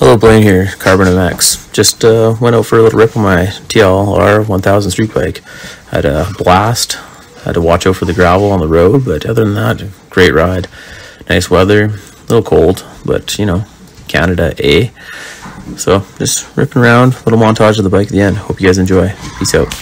Hello, Blaine here, Carbon MX. Just went out for a little rip on my TLR 1000 street bike. Had a blast. Had to watch out for the gravel on the road, but other than that, great ride. Nice weather, a little cold, but you know, Canada, eh? So just ripping around, little montage of the bike at the end. Hope you guys enjoy. Peace out.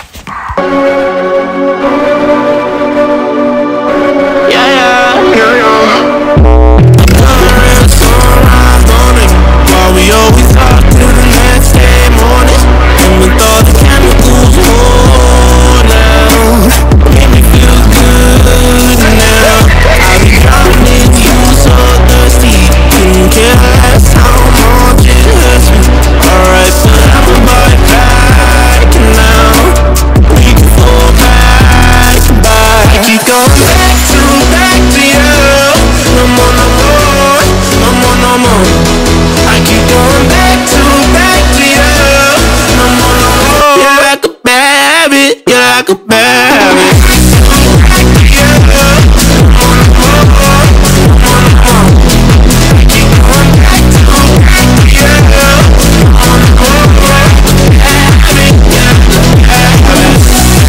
We always talk to the next day morning, and with all the chemicals, oh now, make me feel good now. I be drowning you so thirsty, couldn't care less how much it hurts me. Alright, but I'm about back now. We can fall back. I keep going back to you. No more, no more, no more, no more. I keep going back to you. No more, no more. You're like a habit. You're like a habit. Back to you. No more, no more. No more, no more. I keep going back to you. No more, no more. Habit. Yeah, habit.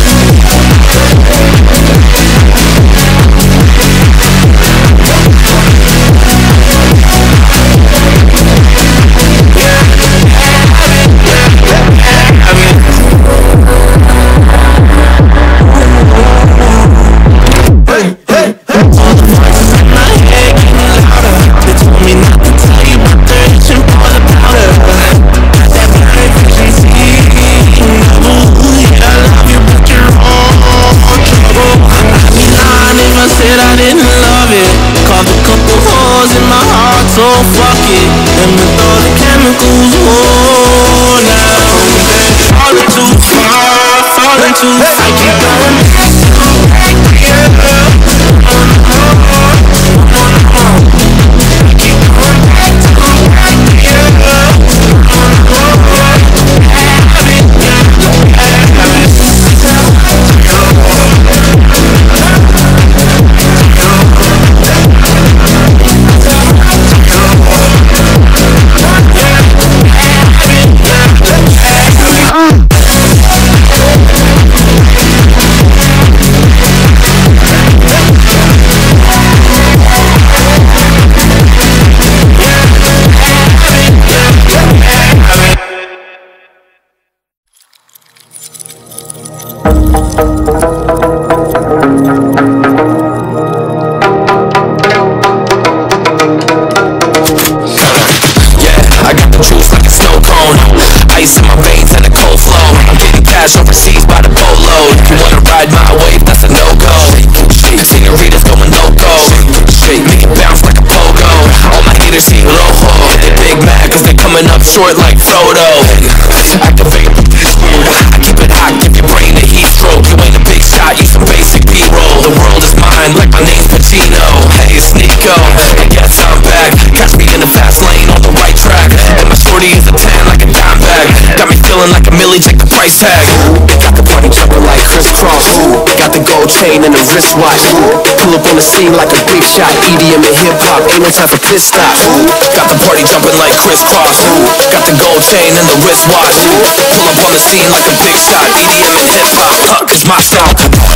So fuck it, and with all the chemicals, oh now, falling too far, falling too far. I keep going back to you. I keep going back to you. Ice in my veins and a cold flow. I'm getting cash overseas by the boatload. If you wanna ride my wave, that's a no-go. Senoritas going loco. Make it bounce like a pogo. All my haters see rojo. They big mad cause they coming up short like Frodo. Activate this mood. I keep it hot, give your brain a heat stroke. You ain't a big shot, you some basic B-roll. The world is mine like my name's Pacino. Hey, it's Nico, and yes, I'm back. Catch me in the fast lane on the right track. And my shorty is a 10 like a dime bag. Got me feeling like a millie, check the price tag. Got the party jumping like crisscross. Got the gold chain and the wristwatch. Pull up on the scene like a big shot. EDM and hip-hop, ain't no time for pit stops. Got the party jumping like crisscross. Got the gold chain and the wristwatch. Pull up on the scene like a big shot. EDM and hip-hop, cause my style.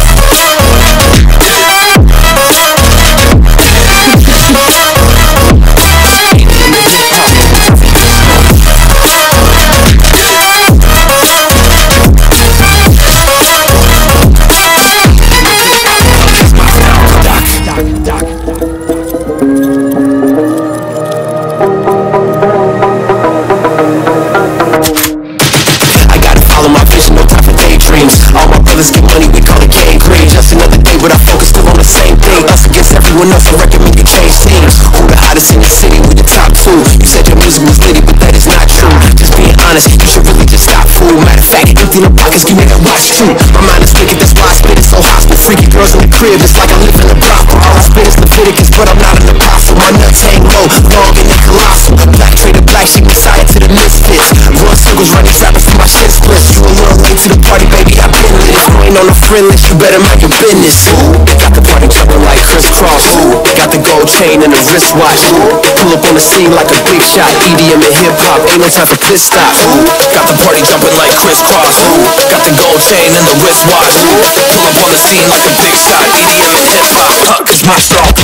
All my brothers get money, we call it gang green. Just another day, but I focus still on the same thing. Us against everyone else, I recommend you change teams. Who the hottest in the city? We the top two. You said your music was litty, but that is not true. Just being honest, you should really just stop, fool. Matter of fact, empty the pockets, you make a watch too. My mind is wicked, that's why I spit it so hostile. Freaky girls in the crib, it's like I live in a brothel. All I spit is Leviticus, but I'm not an apostle. My nuts hang low, long and they colossal. Black trader, black sheep, messiah to the misfits. Run circles, running trapping for my shit splits. You a little late to the party, baby, I've been lit. If you ain't on the friend list, you better mind your business. Got the party jumping like crisscross. Ooh, got the gold chain and the wristwatch. Ooh, pull up on the scene like a big shot. EDM and hip hop, ain't no time for pit stops. Ooh, got the party jumping like crisscross. Ooh, got the gold chain and the wristwatch. Ooh, pull up on the scene like a big shot. EDM and hip hop, cause my star